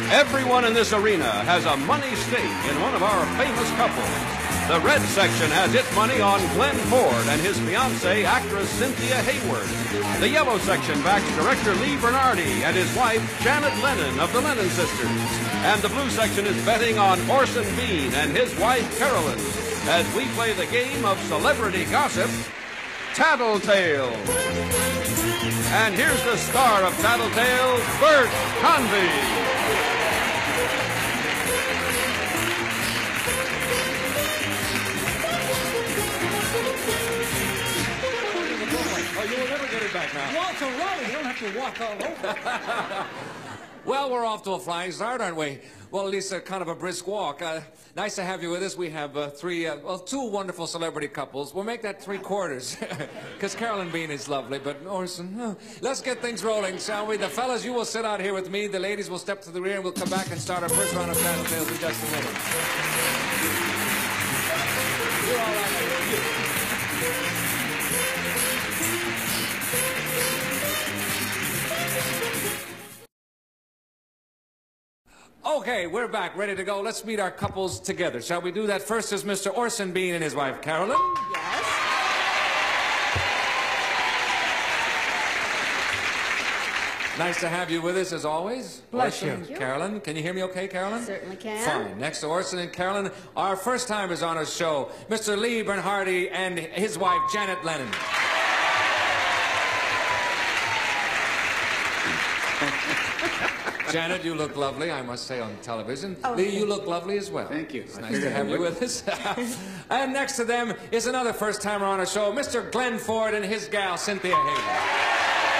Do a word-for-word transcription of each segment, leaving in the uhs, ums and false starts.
Everyone in this arena has a money stake in one of our famous couples. The red section has its money on Glenn Ford and his fiancée, actress Cynthia Hayward. The yellow section backs director Lee Bernardi and his wife, Janet Lennon of the Lennon Sisters. And the blue section is betting on Orson Bean and his wife, Carolyn, as we play the game of celebrity gossip, Tattletale. And here's the star of Tattletale, Bert Convy. Back now. Walter Raleigh, you don't have to walk all over. Well, we're off to a flying start, aren't we? Well, at least a kind of a brisk walk. Uh, nice to have you with us. We have uh, three, uh, well, two wonderful celebrity couples. We'll make that three quarters, because Carolyn Bean is lovely, but Orson, oh. Let's get things rolling, shall we? The fellas, you will sit out here with me. The ladies will step to the rear, and we'll come back and start our first round of Tattletales in just a minute. You're all right. Okay, we're back, ready to go. Let's meet our couples together. Shall we do that? First is Mister Orson Bean and his wife, Carolyn. Yes. Nice to have you with us, as always. Bless Orson, you. Carolyn, can you hear me okay, Carolyn? Certainly can. Fine. Next to Orson and Carolyn, our first timers on our show, Mister Lee Bernhardi and his wife, Janet Lennon. Janet, you look lovely, I must say, on television. Oh, Lee, you look lovely as well. Thank you. It's nice to have you with us. And next to them is another first-timer on our show, Mister Glenn Ford and his gal, Cynthia Hayward.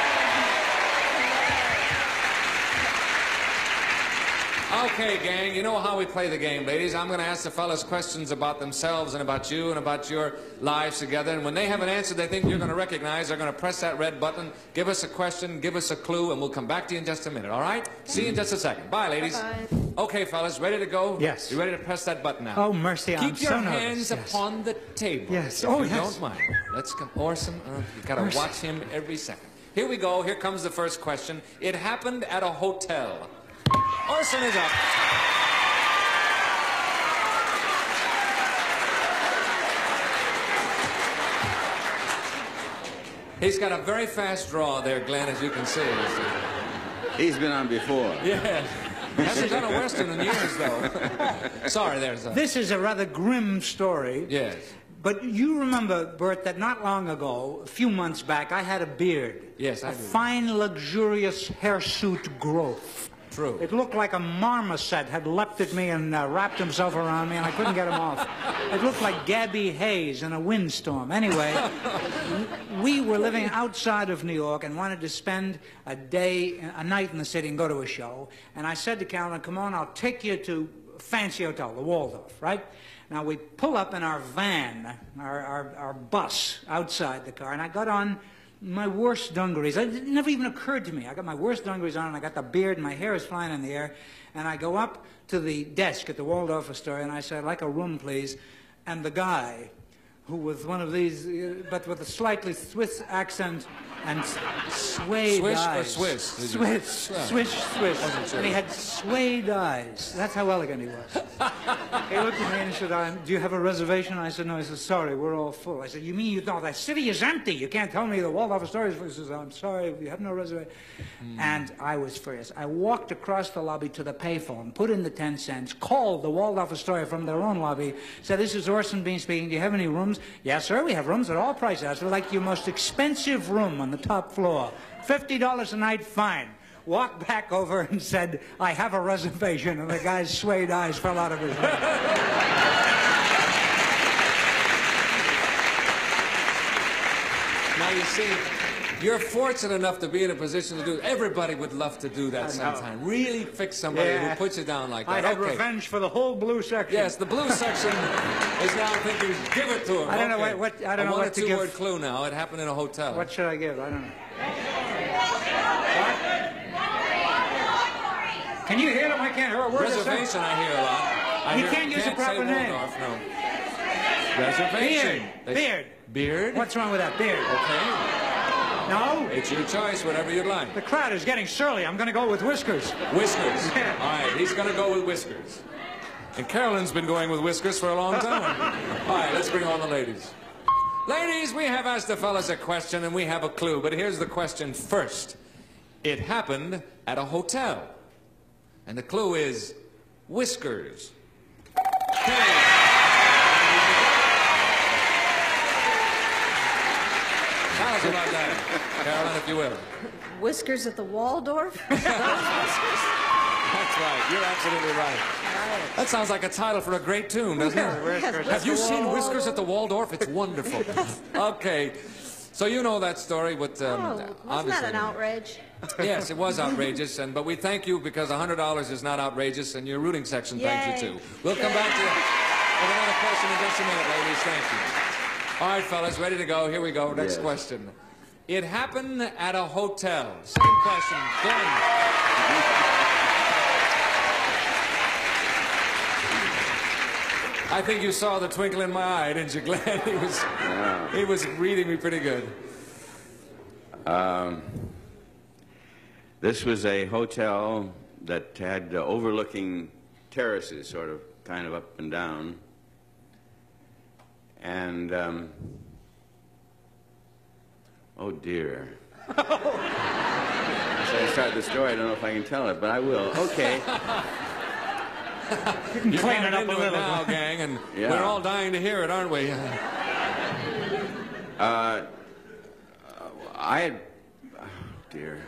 Okay, gang, you know how we play the game, ladies. I'm going to ask the fellas questions about themselves and about you and about your lives together. And when they have an answer they think you're going to recognize, they're going to press that red button, give us a question, give us a clue, and we'll come back to you in just a minute, all right? Okay. See you in just a second. Bye, ladies. Bye-bye. Okay, fellas, ready to go? Yes. You ready to press that button now? Oh, mercy, Keep I'm your so hands nervous. Yes. upon the table. Yes. If Oh, you yes. don't mind. Let's come. Orson, uh, you got to Mercy. watch him every second. Here we go. Here comes the first question. It happened at a hotel. Orson is up. He's got a very fast draw there, Glenn, as you can see. He's been on before. Yeah. Hasn't done a Western in years, though. Sorry, there's a... This is a rather grim story. Yes. But you remember, Bert, that not long ago, a few months back, I had a beard. Yes, I a do. A fine, luxurious hirsute growth. True. It looked like a marmoset had leapt at me and uh, wrapped himself around me, and I couldn't get him off. It looked like Gabby Hayes in a windstorm. Anyway, we were living outside of New York and wanted to spend a day, a night in the city and go to a show. And I said to Carolyn, come on, I'll take you to a fancy hotel, the Waldorf, right? Now, we pull up in our van, our, our, our bus, outside the car, and I got on my worst dungarees. It never even occurred to me. I got my worst dungarees on, and I got the beard, and my hair is flying in the air. And I go up to the desk at the Waldorf Astoria, and I say, I'd like a room, please. And the guy, who was one of these, uh, but with a slightly Swiss accent and suede Swish eyes. or Swiss? Swiss, Yeah. swish, Swiss. Sure. And he had suede eyes. That's how elegant he was. He looked at me and he said, um, do you have a reservation? I said, no. He said, sorry, we're all full. I said, you mean you don't? The city is empty. You can't tell me the Waldorf Astoria is full. He says, I'm sorry, you have no reservation. Mm. And I was furious. I walked across the lobby to the payphone, put in the ten cents, called the Waldorf Astoria from their own lobby, said, this is Orson Bean speaking. Do you have any rooms? Yes, sir, we have rooms at all prices. I said, like your most expensive room on the top floor. fifty dollars a night, fine. Walked back over and said, I have a reservation, and the guy's suede eyes fell out of his head. Now, you see, you're fortunate enough to be in a position to do it. Everybody would love to do that sometime. Really fix somebody Yeah. who puts you down like that. I had Okay. revenge for the whole blue section. Yes, the blue section is now thinking, give it to him. I don't know Okay. what- what- I don't a know one what or to two give. word clue now. It happened in a hotel. What should I give? I don't know. Can you hear them? I can't hear a word. Reservation, I hear a lot. I You hear, can't use the proper say name. Waldorf, no. Reservation. Beard. They- Beard. Beard? What's wrong with that beard? Okay. No? It's your choice, whatever you'd like. The crowd is getting surly. I'm going to go with Whiskers. Whiskers. Yeah. All right, he's going to go with Whiskers. And Carolyn's been going with Whiskers for a long time. All right, let's bring on the ladies. Ladies, we have asked the fellas a question and we have a clue, but here's the question first. It happened at a hotel. And the clue is Whiskers. Okay. Tell us about that, Carolyn, if you will. Whiskers at the Waldorf? That's right. You're absolutely right. Right. That sounds like a title for a great tune, doesn't it? Whiskers. Have you seen Whiskers at the Waldorf? It's wonderful. Okay. So you know that story with... Um, Oh, wasn't obviously- that an outrage? Yes, it was outrageous, and but we thank you because one hundred dollars is not outrageous, and your rooting section thanks you Yay. too. We'll come back to you with another question in just a minute, ladies. Thank you. All right, fellas, ready to go. Here we go. Next Yes. question. It happened at a hotel. Same question. Glenn. I think you saw the twinkle in my eye, didn't you, Glenn? He was, Yeah. he was reading me pretty good. Um, this was a hotel that had uh, overlooking terraces, sort of, kind of up and down. And, um, oh dear. So I start the story, I don't know if I can tell it, but I will. Okay. You can You're clean coming it up a into little. now, gang, and Yeah. we're all dying to hear it, aren't we? Uh, I had, oh dear.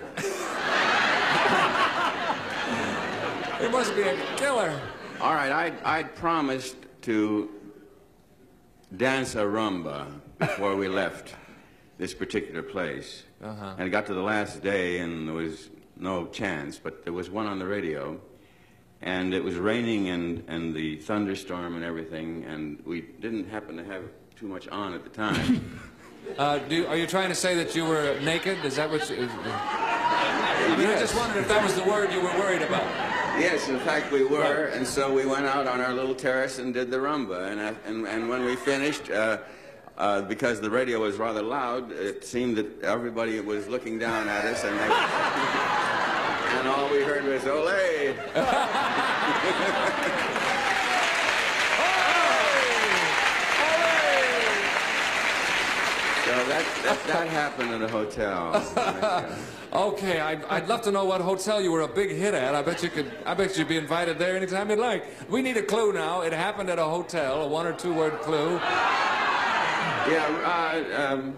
It must be a killer. All right, I'd, I'd promised to dance a rumba before we left this particular place. Uh-huh. And it got to the last day, and there was no chance, but there was one on the radio. And it was raining and, and the thunderstorm and everything, and we didn't happen to have too much on at the time. Uh, do, are you trying to say that you were naked? Is that what you... I mean, I just wondered if that was the word you were worried about. Yes, in fact, we were, Right. and so we went out on our little terrace and did the rumba. And, I, and, and when we finished, uh, uh, because the radio was rather loud, it seemed that everybody was looking down at us, and, they, and all we heard was, "Olé!" So that, that, that happened at a hotel. Okay, I, I'd love to know what hotel you were a big hit at. I bet you could. I bet you'd be invited there anytime you'd like. We need a clue now. It happened at a hotel. A one or two word clue. Yeah, uh, um...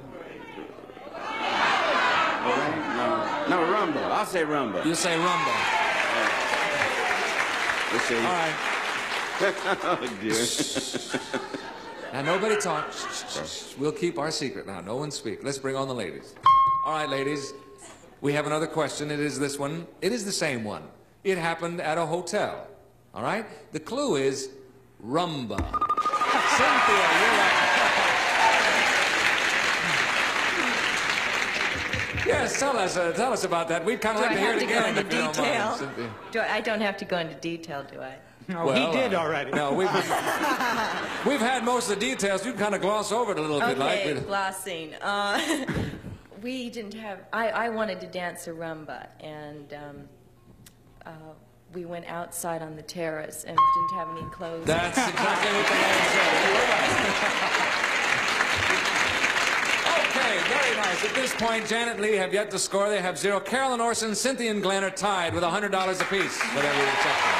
Olé? No, no, rumba. I'll say rumba. You say rumba. Let's see. All right. Oh, dear. Now nobody talk. Shh, shh, shh. We'll keep our secret now. No one speak. Let's bring on the ladies. All right, ladies. We have another question. It is this one. It is the same one. It happened at a hotel. All right? The clue is rumba. Cynthia, you're right. Yes, tell us, uh, tell us about that. We'd kind of Do like I to hear have it to go again. into if you don't mind, detail? Cynthia. Do I, I don't have to go into detail, do I? No, Well, he did uh, already. No, we've, we've had most of the details. You can kind of gloss over it a little bit, Okay, like. glossing. Uh, we didn't have, I, I wanted to dance a rumba, and um, uh, we went outside on the terrace and didn't have any clothes. That's exactly what the man said. You were right. Okay, very nice. At this point, Janet Lee have yet to score. They have zero. Carolyn Orson, Cynthia, and Glenn are tied with one hundred dollars apiece for their reading section.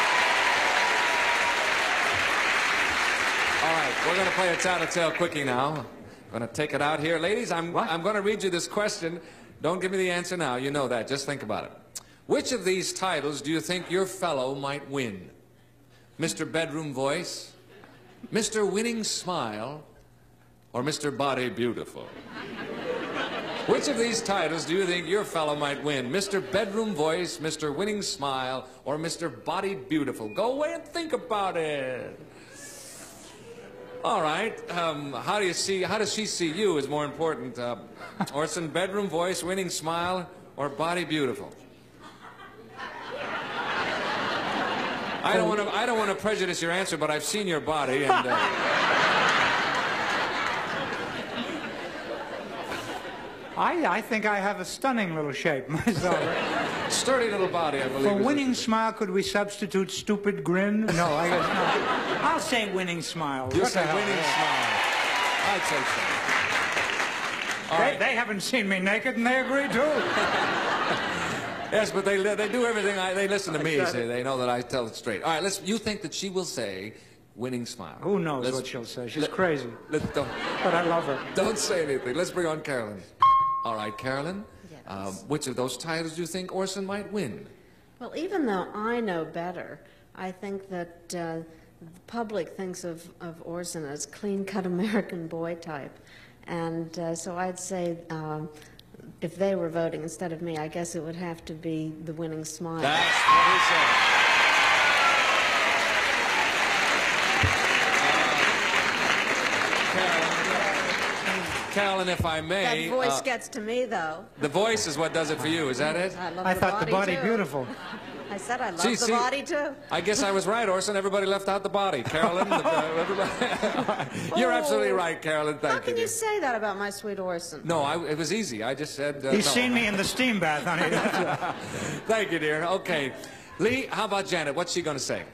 All right, we're going to play a tattletale quickie now. I'm going to take it out here. Ladies, I'm, I'm going to read you this question. Don't give me the answer now. You know that. Just think about it. Which of these titles do you think your fellow might win? Mister Bedroom Voice, Mister Winning Smile, or Mister Body Beautiful? Which of these titles do you think your fellow might win? Mister Bedroom Voice, Mister Winning Smile, or Mister Body Beautiful? Go away and think about it. All right. Um, how do you see? How does she see you? Is more important. Uh, Orson, Bedroom Voice, Winning Smile, or Body Beautiful? I don't want to. I don't want to prejudice your answer, but I've seen your body, and uh, I, I think I have a stunning little shape myself. Sturdy little body, I believe. For is winning what- smile, could we substitute stupid grin? No, I guess not. I'll say winning smile. You What say the hell? winning smile. I'd say so. All They, right. they haven't seen me naked, and they agree too. Yes, but they they do everything. I, they listen to me. Say they know that I tell it straight. All right. Let's. You think that she will say winning smile? Who knows Let's- what she'll say? She's let- crazy, Let's don't, but I love her. don't say anything. Let's bring on Carolyn. All right, Carolyn. Yes. Um, which of those titles do you think Orson might win? Well, even though I know better, I think that uh, the public thinks of, of Orson as clean-cut American boy type. And uh, so I'd say um, if they were voting instead of me, I guess it would have to be the winning smile. That's what he said. Uh, Carolyn, Carolyn, if I may. That voice uh, gets to me, though. the voice is what does it for you. Is that it? I love I the thought body, the body too. beautiful. I said I love See, the see, body, too. I guess I was right, Orson. Everybody left out the body. Carolyn, the, uh, everybody. You're absolutely right, Carolyn. Thank How can you. you say that about my sweet Orson? No, I, it was easy. I just said. Uh, He's no. seen me in the steam bath, honey. Thank you, dear. Okay. Lee, how about Janet? What's she going to say?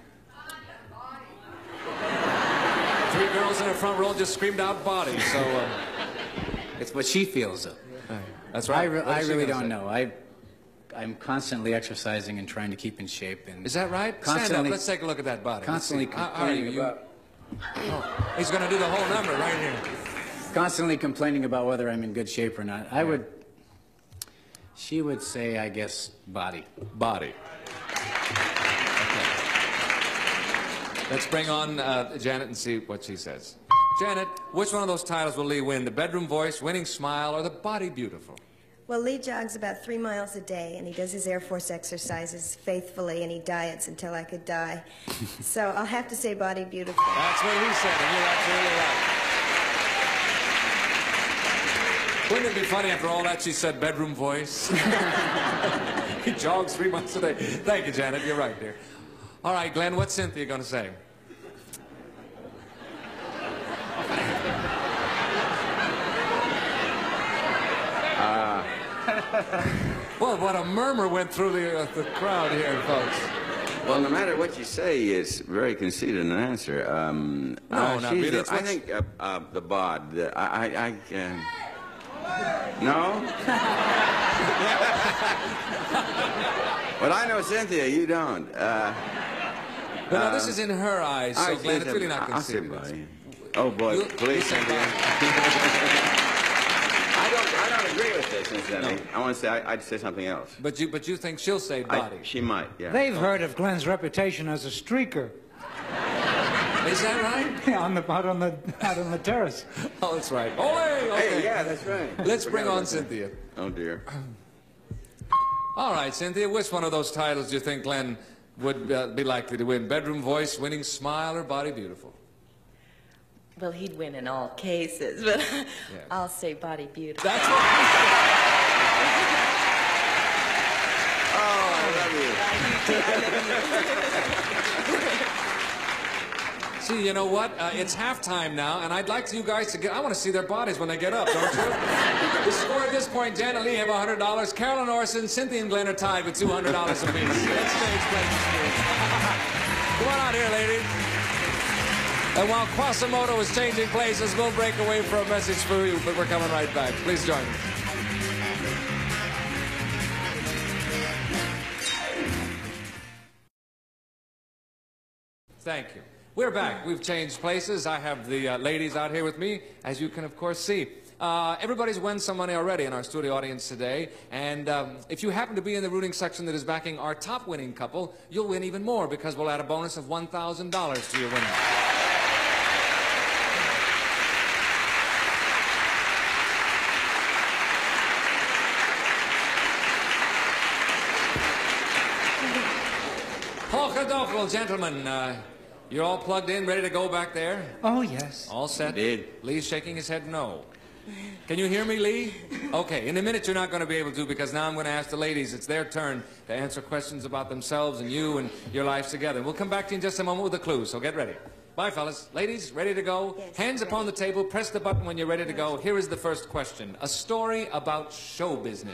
Three girls in the front row just screamed out body, so... Uh, It's what she feels, though. that's I, right. re- What I is she really gonna don't say? know. I, I'm constantly exercising and trying to keep in shape. And Is that right? Stand up. Constantly, Let's take a look at that body. Let's constantly see. How, how are you? complaining You- about, oh, he's going to do the whole number right here. constantly complaining about whether I'm in good shape or not. I would, she would say, I guess, body. Body. Okay. Let's bring on uh, Janet and see what she says. Janet, which one of those titles will Lee win? The bedroom voice, winning smile, or the body beautiful? Well, Lee jogs about three miles a day, and he does his Air Force exercises faithfully, and he diets until I could die. So I'll have to say body beautiful. That's what he said, and you're absolutely right. Wouldn't it be funny after all that she said bedroom voice? He jogs three months a day. Thank you, Janet. You're right, dear. All right, Glenn, what's Cynthia going to say? Well, what a murmur went through the, uh, the crowd here, folks. Well, no matter what you say, it's very conceited an answer. Um, No, uh, not she's really. the- It's I what's- think uh, uh, the bod. The, I, I, I uh, no. But I know Cynthia. You don't. Uh, But no, this is in her eyes, so I Glenn, say it's really not I'll say considered. body. Oh boy, You- please, you say Cynthia. body. I don't. I don't agree with this, incidentally. I want to say. I, I'd say something else. But you, but you think she'll say I- body? she might. Yeah. They've heard of Glenn's reputation as a streaker. Is that right? on the out on the out on the terrace. Oh, that's right. Oh, hey, okay. Hey, yeah, that's right. Let's Forgot bring on about that. Cynthia. Oh dear. All right, Cynthia, which one of those titles do you think Glenn would uh, be likely to win? Bedroom voice, winning smile, or body beautiful? Well, he'd win in all cases, but I'll say body beautiful. That's what he said. Oh, I love you. See, you know what? Uh, it's halftime now, and I'd like you guys to get... I want to see their bodies when they get up, don't you? The score at this point, Janet Lee have one hundred dollars. Carolyn Orson, Cynthia and Glenn are tied with two hundred dollars apiece. Let's stage play this game. Come on out here, ladies. And while Quasimodo is changing places, we'll break away for a message for you, but we're coming right back. Please join us. Thank you. We're back. We've changed places. I have the uh, ladies out here with me, as you can, of course, see. Uh, everybody's won some money already in our studio audience today. And um, if you happen to be in the rooting section that is backing our top winning couple, you'll win even more because we'll add a bonus of one thousand dollars to your winning. Polka-dokel, gentlemen. Uh, you're all plugged in, ready to go back there? Oh yes. All set? Indeed. Lee's shaking his head no. Can you hear me, Lee? Okay, in a minute you're not going to be able to because now I'm going to ask the ladies. It's their turn to answer questions about themselves and you and your lives together. We'll come back to you in just a moment with a clue, so get ready. Bye, fellas. Ladies, ready to go? Yes, Hands ready. upon the table. Press the button when you're ready to go. Here is the first question. A story about show business.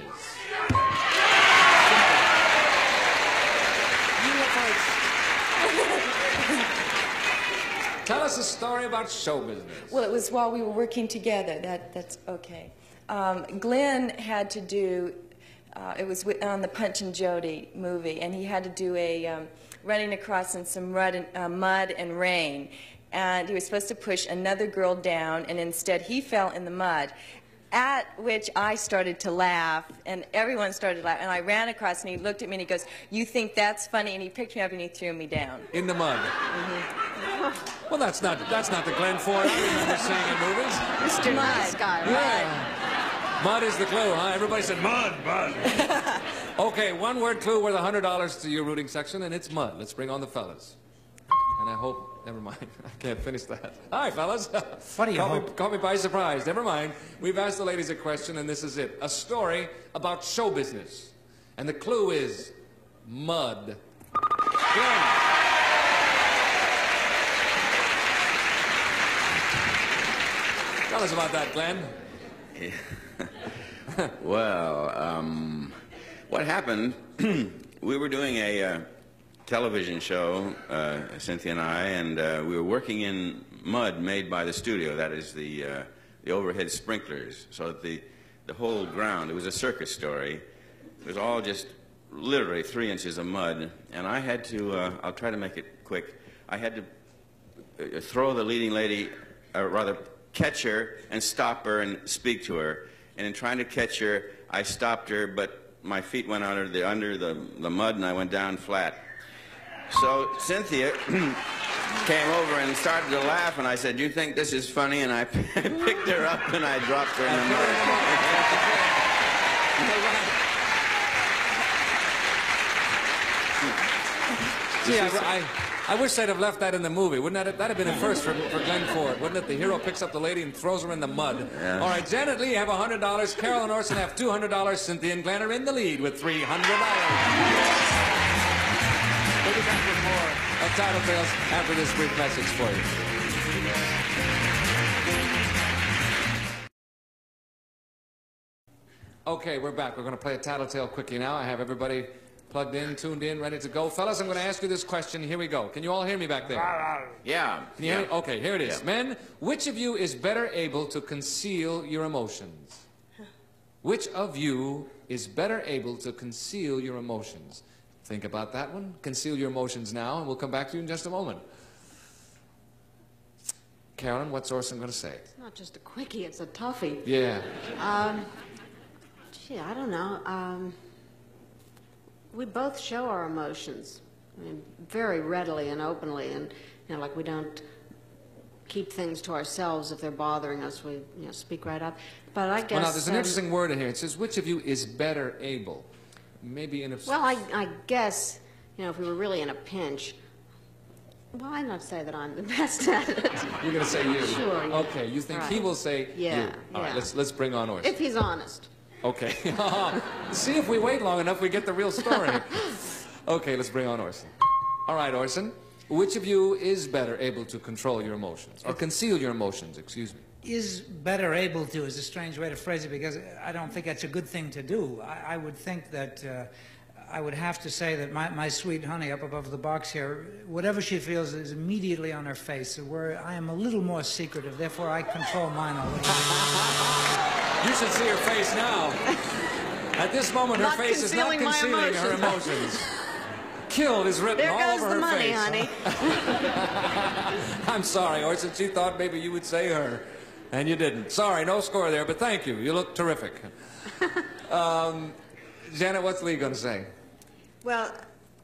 Tell us a story about show business. Well, it was while we were working together. That, that's okay. Um, Glenn had to do, uh, it was wi- on the Punch and Jody movie, and he had to do a um, running across in some mud and, uh, mud and rain. And he was supposed to push another girl down, and instead he fell in the mud. At which I started to laugh, and everyone started to laugh. And I ran across, and he looked at me, and he goes, "You think that's funny?" And he picked me up, and he threw me down. In the mud. Mm-hmm. Well, that's not that's not the Glenn Ford I remember seeing in movies. Mister Nice Guy, right? Yeah. Mud is the clue, huh? Everybody said mud, mud. Okay, one word clue worth one hundred dollars to your rooting section, and it's mud. Let's bring on the fellas. And I hope, never mind, I can't finish that. Hi, fellas. What do you caught hope? Me, caught me by surprise. Never mind. We've asked the ladies a question, and this is it. A story about show business. And the clue is mud. Glenn. Tell us about that, Glenn. Well, um, what happened, we were doing a uh, television show, uh, Cynthia and I, and uh, we were working in mud made by the studio, that is the, uh, the overhead sprinklers, so that the, the whole ground, it was a circus story, it was all just literally three inches of mud, and I had to, uh, I'll try to make it quick, I had to uh, throw the leading lady, or rather catch her and stop her and speak to her. And in trying to catch her, I stopped her, but my feet went under the under the, the mud, and I went down flat. So Cynthia came over and started to laugh, and I said, "You think this is funny?" And I picked her up and I dropped her in the mud. Gee, I, I, I wish they'd have left that in the movie. Wouldn't that have, that'd have been a first for, for Glenn Ford, wouldn't it? The hero picks up the lady and throws her in the mud. Yeah. All right, Janet Lee have one hundred dollars. Carol and Orson have two hundred dollars. Cynthia and Glenn are in the lead with three hundred dollars. We'll be back with more of Title Tales after this brief message for you. Okay, we're back. We're going to play a Tattletale quickie now. I have everybody plugged in, tuned in, ready to go. Fellas, I'm going to ask you this question. Here we go. Can you all hear me back there? Yeah. Can you yeah. hear me? Okay, here it is. Yeah. Men, which of you is better able to conceal your emotions? Which of you is better able to conceal your emotions? Think about that one. Conceal your emotions now, and we'll come back to you in just a moment. Carolyn, what's Orson going to say? It's not just a quickie, it's a toughie. Yeah. Um, gee, I don't know. Um, we both show our emotions, I mean, very readily and openly, and you know, like we don't keep things to ourselves if they're bothering us. We, you know, speak right up. But I guess. Well, now there's an um, interesting word in here. It says, "Which of you is better able?" Maybe in a. Well, I, I guess, you know, if we were really in a pinch. Well, I'd not say that I'm the best at it. You're going to say you. Sure. Yeah. Okay, you think Right. he will say Yeah, you. All right, yeah. let's let's bring on Orson. If he's honest. Okay. See if we wait long enough, we get the real story. Okay, let's bring on Orson. All right, Orson. Which of you is better able to control your emotions? Or conceal your emotions, excuse me. Is better able to is a strange way to phrase it, because I don't think that's a good thing to do. I, I would think that uh, I would have to say that my, my sweet honey up above the box here, whatever she feels is immediately on her face. Where I am a little more secretive, therefore I control mine a little. You should see her face now. At this moment, her Not face is not concealing my concealing her emotions. emotions. Killed is written There all goes over the her money, face. honey. I'm sorry, Orson. She thought maybe you would say her, and you didn't. Sorry, no score there, but thank you. You look terrific. Um, Janet, what's Lee going to say? Well,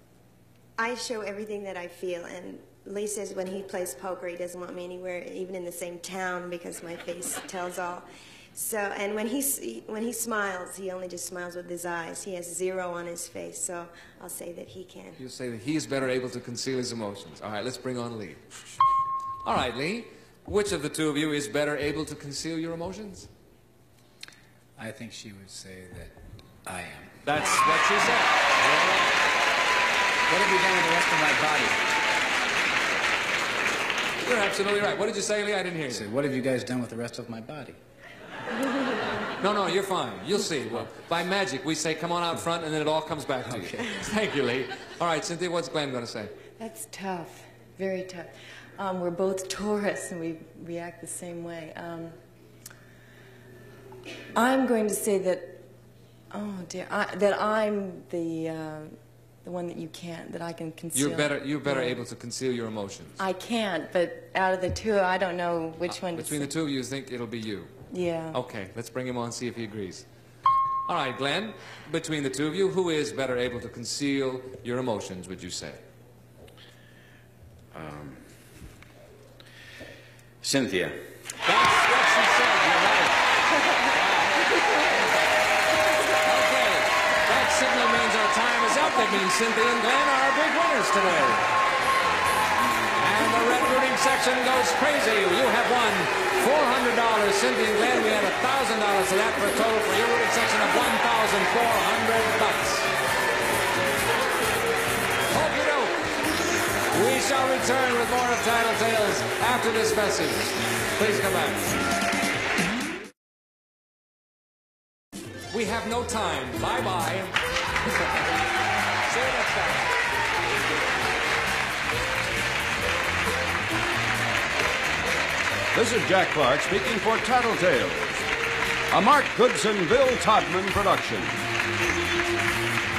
I show everything that I feel, and Lee says when he plays poker, he doesn't want me anywhere, even in the same town, because my face tells all. So, and when he, when he smiles, he only just smiles with his eyes. He has zero on his face, so I'll say that he can. You say that he is better able to conceal his emotions. All right, let's bring on Lee. All right, Lee. Which of the two of you is better able to conceal your emotions? I think she would say that I am. That's what she said. What have you done with the rest of my body? You're absolutely right. What did you say, Lee? I didn't hear you. I said, what have you guys done with the rest of my body? No, no, you're fine. You'll see. Well, by magic, we say, come on out front, and then it all comes back to Okay. you. Thank you, Lee. All right, Cynthia, what's Glenn going to say? That's tough, very tough. Um, we're both Taurus, and we react the same way. Um, I'm going to say that, oh dear, I, that I'm the uh, the one that you can't, that I can conceal. You're better. You're better Yeah. able to conceal your emotions. I can't, but out of the two, I don't know which one to Between the say. two of you, you think it'll be you. Yeah. Okay, let's bring him on, see if he agrees. All right, Glenn, between the two of you, who is better able to conceal your emotions, would you say? Um, Cynthia. That's what she said, you're right. Okay, that signal means our time is up. That means Cynthia and Glenn are our big winners today. And the red rooting section goes crazy. You have won four hundred dollars. Cynthia and Glenn, we had one thousand dollars to that for a total for your rooting section of one thousand four hundred bucks. Okey-doke. We shall return with more of Title Tales after this message. Please come back. We have no time. Bye-bye. See you next time. This is Jack Clark speaking for Tattletales, a Mark Goodson, Bill Todman production.